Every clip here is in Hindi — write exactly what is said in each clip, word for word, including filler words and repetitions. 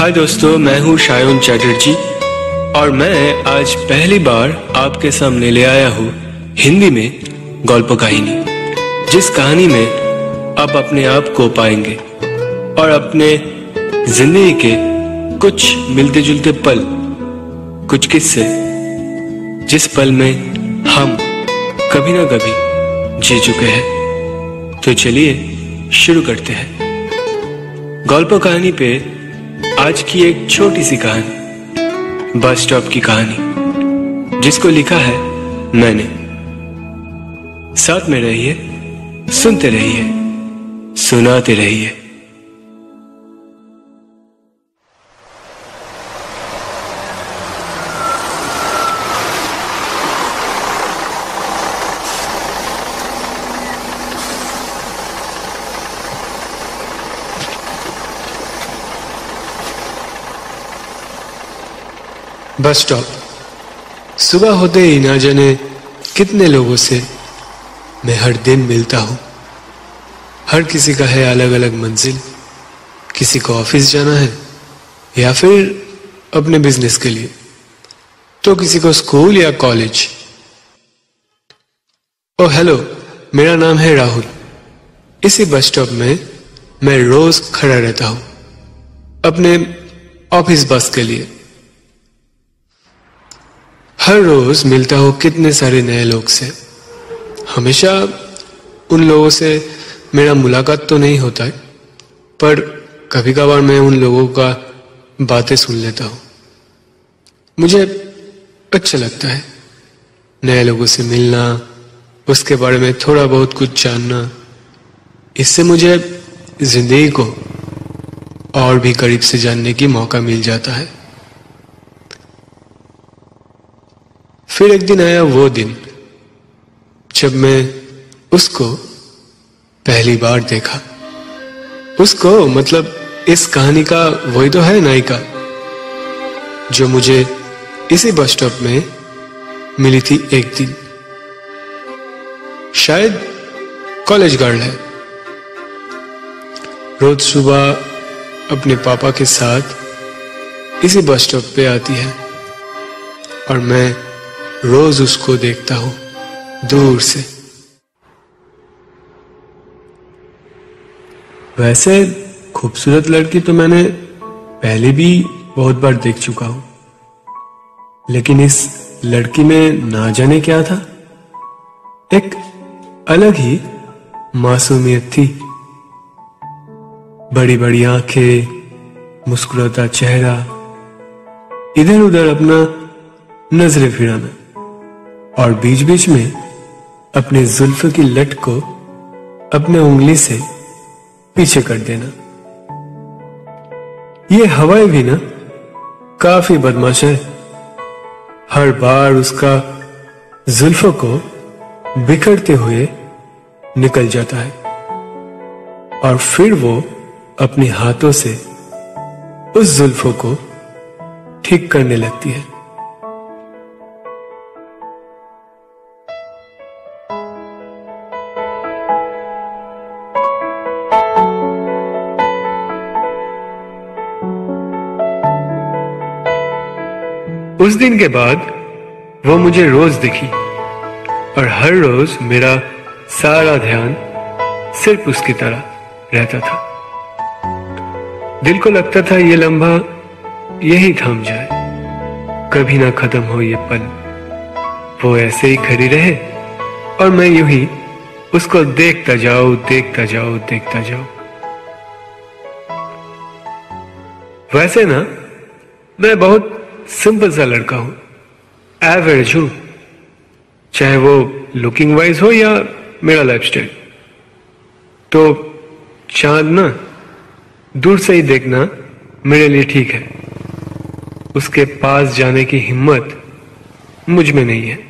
हाय दोस्तों, मैं हूँ शायन चैटर्जी और मैं आज पहली बार आपके सामने ले आया हूँ हिंदी में गल्प कहानी, जिस कहानी में आप अपने आप को पाएंगे और अपने जिंदगी के कुछ मिलते जुलते पल, कुछ किस्से जिस पल में हम कभी ना कभी जी चुके हैं। तो चलिए शुरू करते हैं। गल्प कहानी पे आज की एक छोटी सी कहानी, बस स्टॉप की कहानी, जिसको लिखा है मैंने। साथ में रहिए, सुनते रहिए, सुनाते रहिए। Bus stop. सुबह होते ही ना जाने कितने लोगों से मैं हर दिन मिलता हूं। हर किसी का है अलग अलग मंजिल। किसी को ऑफिस जाना है या फिर अपने बिजनेस के लिए, तो किसी को स्कूल या कॉलेज। ओ हेलो, मेरा नाम है राहुल। इसी बस स्टॉप में मैं रोज खड़ा रहता हूं अपने ऑफिस बस के लिए। हर रोज मिलता हूं कितने सारे नए लोग से। हमेशा उन लोगों से मेरा मुलाकात तो नहीं होता है, पर कभी कभार मैं उन लोगों का बातें सुन लेता हूं। मुझे अच्छा लगता है नए लोगों से मिलना, उसके बारे में थोड़ा बहुत कुछ जानना। इससे मुझे जिंदगी को और भी करीब से जानने की मौका मिल जाता है। फिर एक दिन आया वो दिन जब मैं उसको पहली बार देखा। उसको मतलब इस कहानी का वही तो है नायिका, जो मुझे इसी बस स्टॉप में मिली थी एक दिन। शायद कॉलेज गर्ल है। रोज सुबह अपने पापा के साथ इसी बस स्टॉप पे आती है और मैं रोज उसको देखता हूं दूर से। वैसे खूबसूरत लड़की तो मैंने पहले भी बहुत बार देख चुका हूं, लेकिन इस लड़की में ना जाने क्या था, एक अलग ही मासूमियत थी। बड़ी बड़ी आंखें, मुस्कुराता चेहरा, इधर उधर अपना नजरें फिराना और बीच बीच में अपने जुल्फ की लट को अपने उंगली से पीछे कर देना। ये हवाएं भी ना काफी बदमाश है। हर बार उसका जुल्फों को बिखरते हुए निकल जाता है और फिर वो अपने हाथों से उस जुल्फों को ठीक करने लगती है। उस दिन के बाद वो मुझे रोज दिखी और हर रोज मेरा सारा ध्यान सिर्फ उसकी तरह रहता था। दिल को लगता था ये लम्हा यही थम जाए, कभी ना खत्म हो ये पल। वो ऐसे ही खड़ी रहे और मैं यूं ही उसको देखता जाऊं, देखता जाऊं, देखता जाऊं। वैसे ना मैं बहुत सिंपल सा लड़का हूं, एवरेज हूं, चाहे वो लुकिंग वाइज हो या मेरा लाइफस्टाइल। तो चांद ना दूर से ही देखना मेरे लिए ठीक है। उसके पास जाने की हिम्मत मुझ में नहीं है।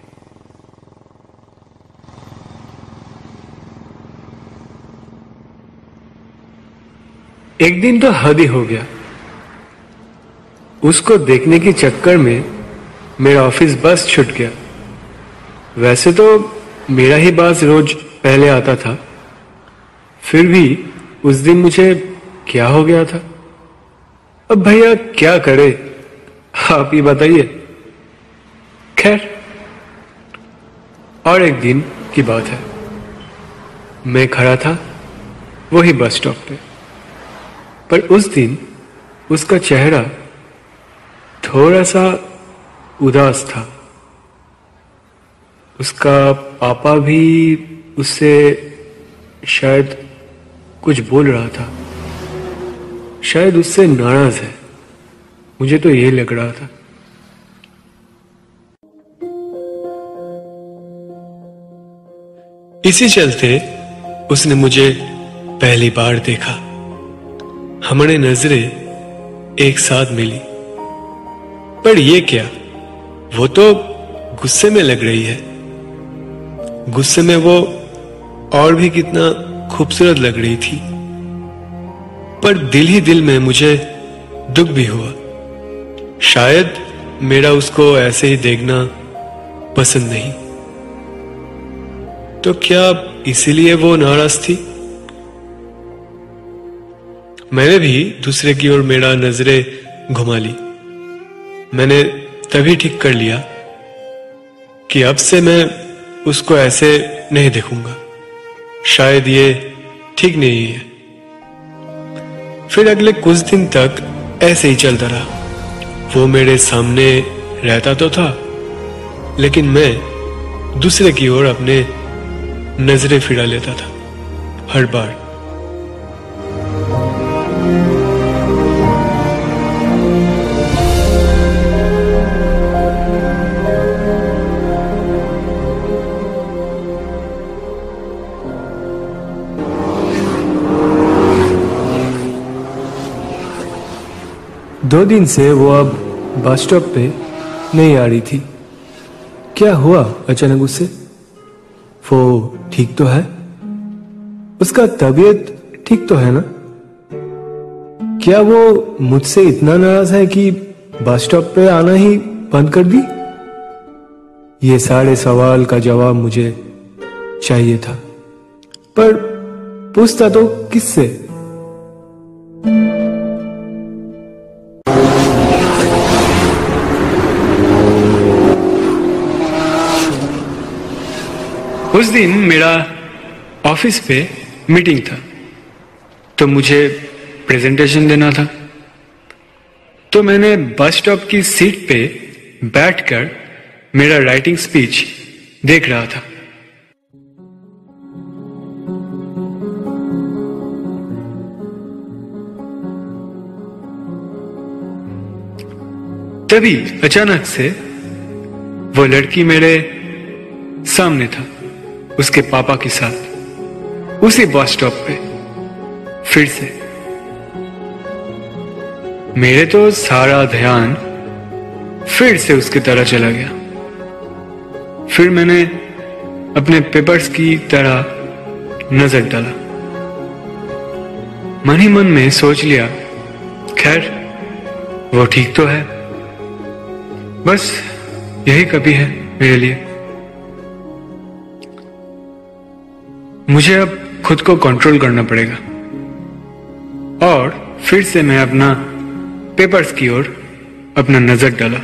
एक दिन तो हद ही हो गया। उसको देखने के चक्कर में मेरा ऑफिस बस छूट गया। वैसे तो मेरा ही बस रोज पहले आता था, फिर भी उस दिन मुझे क्या हो गया था, अब भैया क्या करे, आप ही बताइए। खैर, और एक दिन की बात है, मैं खड़ा था वही बस स्टॉप पे, पर उस दिन उसका चेहरा थोड़ा सा उदास था। उसका पापा भी उससे शायद कुछ बोल रहा था, शायद उससे नाराज है, मुझे तो यही लग रहा था। इसी चलते उसने मुझे पहली बार देखा, हमारी नजरें एक साथ मिली। पर ये क्या, वो तो गुस्से में लग रही है। गुस्से में वो और भी कितना खूबसूरत लग रही थी। पर दिल ही दिल में मुझे दुख भी हुआ। शायद मेरा उसको ऐसे ही देखना पसंद नहीं। तो क्या इसीलिए वो नाराज थी? मैंने भी दूसरे की ओर मेरा नजरें घुमा ली। मैंने तभी ठीक कर लिया कि अब से मैं उसको ऐसे नहीं देखूंगा, शायद ये ठीक नहीं है। फिर अगले कुछ दिन तक ऐसे ही चलता रहा। वो मेरे सामने रहता तो था, लेकिन मैं दूसरे की ओर अपने नजरें फिरा लेता था हर बार। दो दिन से वो अब बस स्टॉप पे नहीं आ रही थी। क्या हुआ अचानक उससे? वो ठीक तो है? उसका तबीयत ठीक तो है ना? क्या वो मुझसे इतना नाराज है कि बस स्टॉप पे आना ही बंद कर दी? ये सारे सवाल का जवाब मुझे चाहिए था, पर पूछता तो किससे? उस दिन मेरा ऑफिस पे मीटिंग था, तो मुझे प्रेजेंटेशन देना था। तो मैंने बस स्टॉप की सीट पे बैठकर मेरा राइटिंग स्पीच देख रहा था। तभी अचानक से वो लड़की मेरे सामने था, उसके पापा के साथ, उसी बस स्टॉप पे। फिर से मेरे तो सारा ध्यान फिर से उसकी तरह चला गया। फिर मैंने अपने पेपर्स की तरह नजर डाला। मन ही मन में सोच लिया, खैर वो ठीक तो है, बस यही कभी है मेरे लिए। मुझे अब खुद को कंट्रोल करना पड़ेगा। और फिर से मैं अपना पेपर्स की ओर अपना नजर डाला।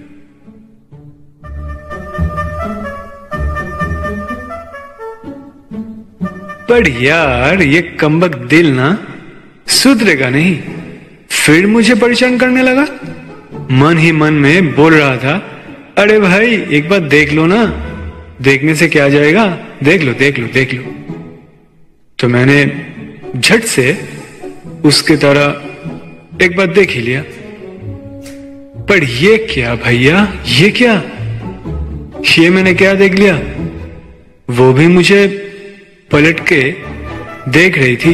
पर यार ये कमबख्त दिल ना सुधरेगा नहीं। फिर मुझे परेशान करने लगा। मन ही मन में बोल रहा था, अरे भाई एक बार देख लो ना, देखने से क्या जाएगा, देख लो देख लो देख लो। तो मैंने झट से उसकी तरह एक बार देख ही लिया। पर ये क्या भैया, ये क्या, ये मैंने क्या देख लिया? वो भी मुझे पलट के देख रही थी।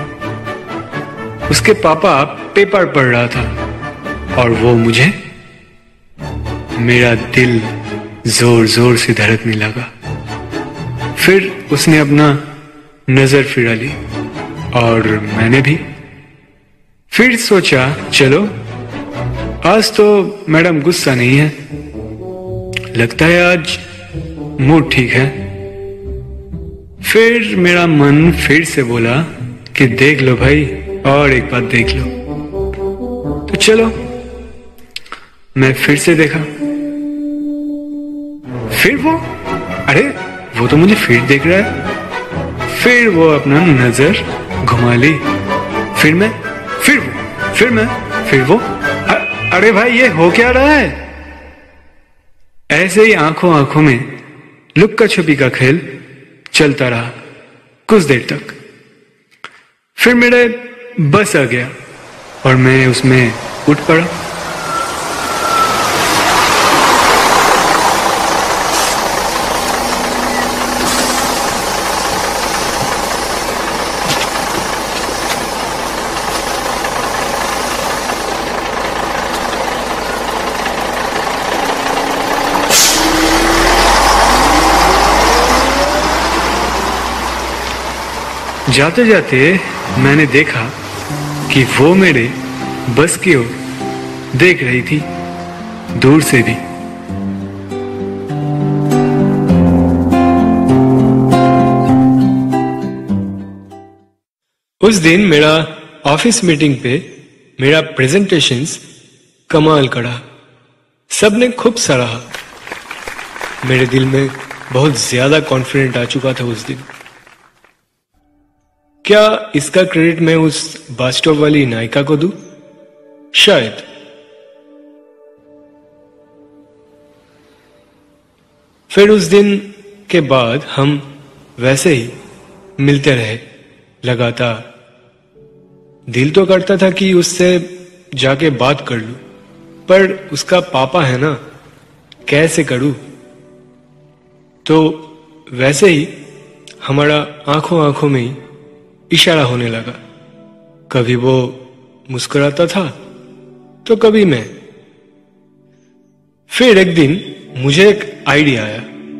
उसके पापा पेपर पढ़ रहा था और वो मुझे। मेरा दिल जोर जोर से धड़कने लगा। फिर उसने अपना नजर फिरा ली और मैंने भी। फिर सोचा चलो आज तो मैडम गुस्सा नहीं है, लगता है आज मूड ठीक है। फिर मेरा मन फिर से बोला कि देख लो भाई, और एक बात देख लो। तो चलो, मैं फिर से देखा, फिर वो, अरे वो तो मुझे फिर देख रहा है। फिर वो अपना नजर घुमा ली, फिर मैं, फिर वो, फिर मैं, फिर वो। अरे भाई ये हो क्या रहा है? ऐसे ही आंखों आंखों में लुक्का छुपी का खेल चलता रहा कुछ देर तक। फिर मेरे बस आ गया और मैं उसमें उठ पड़ा। जाते जाते मैंने देखा कि वो मेरे बस की ओर देख रही थी, दूर से भी। उस दिन मेरा ऑफिस मीटिंग पे मेरा प्रेजेंटेशंस कमाल का रहा। सबने खूब सराहा। मेरे दिल में बहुत ज्यादा कॉन्फिडेंट आ चुका था उस दिन। क्या इसका क्रेडिट मैं उस बस स्टॉप वाली नायिका को दूं? शायद। फिर उस दिन के बाद हम वैसे ही मिलते रहे लगातार। दिल तो करता था कि उससे जाके बात कर लूं, पर उसका पापा है ना, कैसे करूं? तो वैसे ही हमारा आंखों आंखों में ही इशारा होने लगा। कभी वो मुस्कुराता था तो कभी मैं। फिर एक दिन मुझे एक आइडिया आया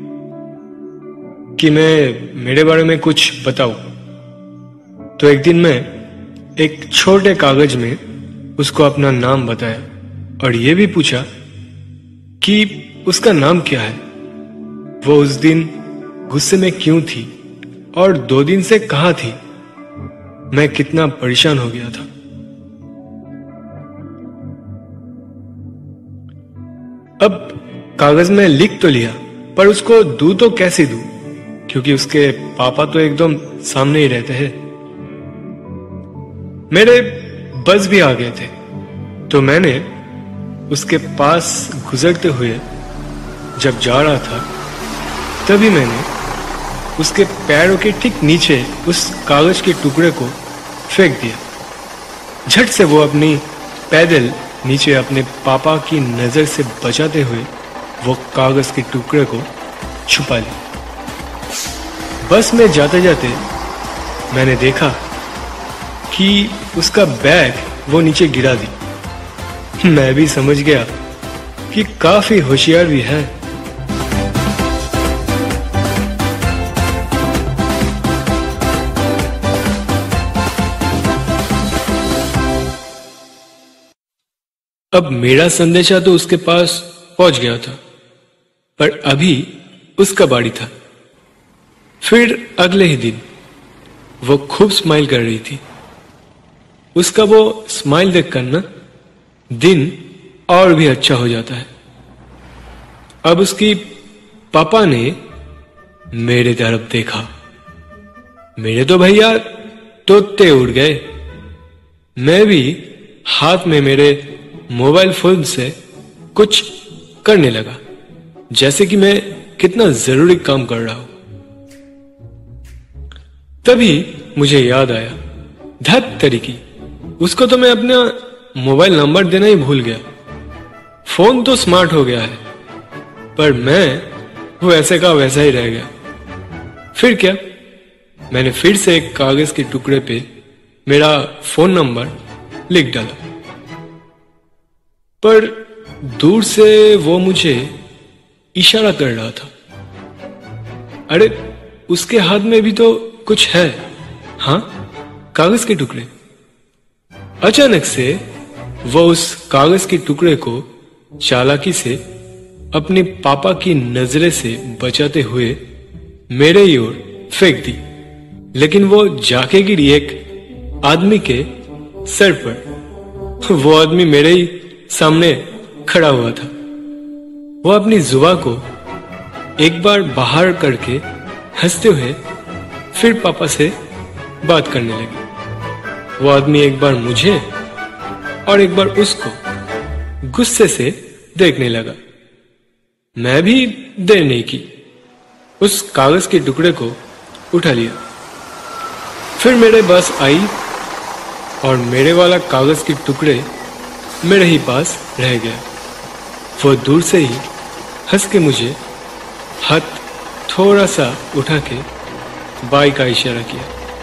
कि मैं मेरे बारे में कुछ बताऊं। तो एक दिन मैं एक छोटे कागज में उसको अपना नाम बताया और ये भी पूछा कि उसका नाम क्या है, वो उस दिन गुस्से में क्यों थी और दो दिन से कहां थी। मैं कितना परेशान हो गया था। अब कागज में लिख तो लिया, पर उसको दूं तो कैसे दूं, क्योंकि उसके पापा तो एकदम सामने ही रहते हैं। मेरे बस भी आ गए थे, तो मैंने उसके पास गुजरते हुए जब जा रहा था, तभी मैंने उसके पैरों के ठीक नीचे उस कागज के टुकड़े को फेंक दिया। झट से वो अपनी पैदल नीचे अपने पापा की नजर से बचाते हुए वो कागज के टुकड़े को छुपा लिया। बस में जाते जाते मैंने देखा कि उसका बैग वो नीचे गिरा दी। मैं भी समझ गया कि काफी होशियार भी है। अब मेरा संदेशा तो उसके पास पहुंच गया था, पर अभी उसका बारी था। फिर अगले ही दिन वो खूब स्माइल कर रही थी। उसका वो स्माइल देखकर ना दिन और भी अच्छा हो जाता है। अब उसकी पापा ने मेरे तरफ देखा। मेरे तो भैया तोते उड़ गए। मैं भी हाथ में मेरे मोबाइल फोन से कुछ करने लगा, जैसे कि मैं कितना जरूरी काम कर रहा हूं। तभी मुझे याद आया, धत तरीकी, उसको तो मैं अपना मोबाइल नंबर देना ही भूल गया। फोन तो स्मार्ट हो गया है, पर मैं वो ऐसे का वैसा ही रह गया। फिर क्या, मैंने फिर से एक कागज के टुकड़े पे मेरा फोन नंबर लिख डाला, पर दूर से वो मुझे इशारा कर रहा था। अरे उसके हाथ में भी तो कुछ है। हाँ, कागज के टुकड़े। अचानक से वो उस कागज के टुकड़े को चालाकी से अपने पापा की नजरें से बचाते हुए मेरे ही ओर फेंक दी, लेकिन वो जाके गिरी एक आदमी के सर पर। वो आदमी मेरे ही सामने खड़ा हुआ था। वो अपनी जुबान को एक बार बाहर करके हंसते हुए फिर पापा से बात करने लगे। वो आदमी एक बार मुझे और एक बार उसको गुस्से से देखने लगा। मैं भी देर नहीं की, उस कागज के टुकड़े को उठा लिया। फिर मेरे पास आई और मेरे वाला कागज के टुकड़े मेरे ही पास रह गया। वो दूर से ही हंस के मुझे हाथ थोड़ा सा उठा के बाई का इशारा किया।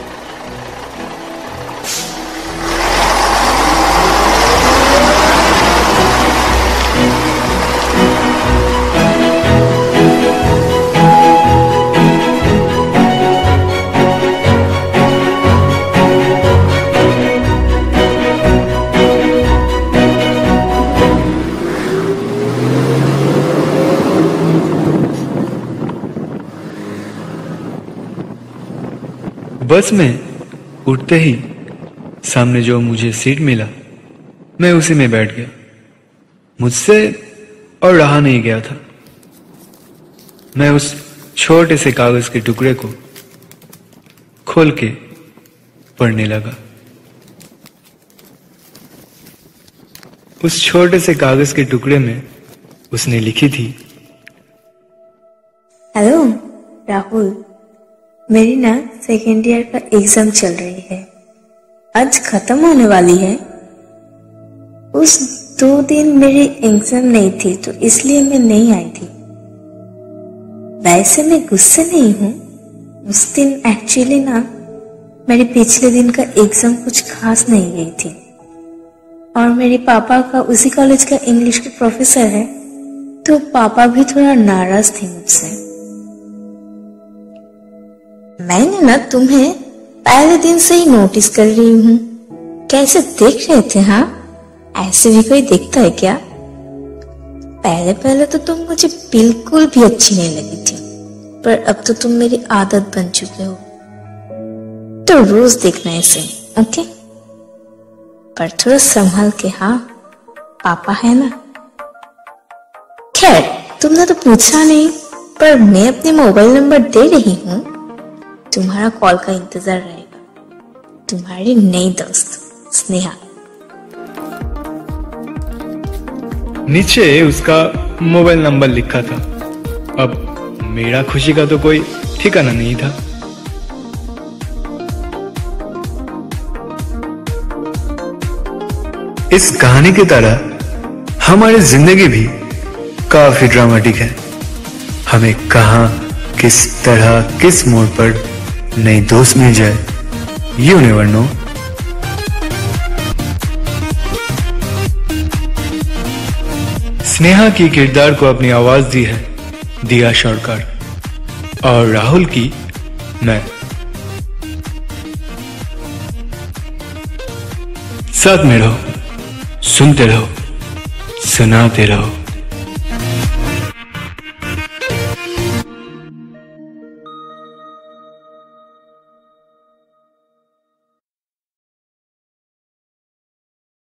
बस में उठते ही सामने जो मुझे सीट मिला, मैं उसी में बैठ गया। मुझसे और रहा नहीं गया था। मैं उस छोटे से कागज के टुकड़े को खोल के पढ़ने लगा। उस छोटे से कागज के टुकड़े में उसने लिखी थी, हेलो राहुल, मेरी ना सेकेंड ईयर का एग्जाम चल रही है, आज खत्म होने वाली है। उस दो दिन मेरी एग्जाम नहीं थी तो इसलिए मैं नहीं आई थी। वैसे मैं गुस्से नहीं हूँ, उस दिन एक्चुअली ना मेरे पिछले दिन का एग्जाम कुछ खास नहीं गई थी और मेरे पापा का उसी कॉलेज का इंग्लिश के प्रोफेसर है, तो पापा भी थोड़ा नाराज थे मुझसे। मैंने ना तुम्हें पहले दिन से ही नोटिस कर रही हूँ, कैसे देख रहे थे? हाँ, ऐसे भी कोई देखता है क्या? पहले पहले तो तुम मुझे बिल्कुल भी अच्छी नहीं लगी थी, पर अब तो तुम मेरी आदत बन चुके हो, तो रोज देखना ऐसे, ओके? पर थोड़ा संभाल के, हाँ, पापा है ना। खैर, तुमने तो पूछा नहीं, पर मैं अपने मोबाइल नंबर दे रही हूँ, तुम्हारा कॉल का इंतजार रहेगा। तुम्हारी नई दोस्त स्नेहा। नीचे उसका मोबाइल नंबर लिखा था। अब मेरा खुशी का तो कोई ठिकाना नहीं था। इस कहानी की तरह हमारी जिंदगी भी काफी ड्रामेटिक है। हमें कहां, किस तरह, किस मोड़ पर नई दोस्त मिल जाए, यू नेवर नो। स्नेहा की किरदार को अपनी आवाज दी है दिया शौरकार और राहुल की मैं। साथ में रहो, सुनते रहो, सुनाते रहो।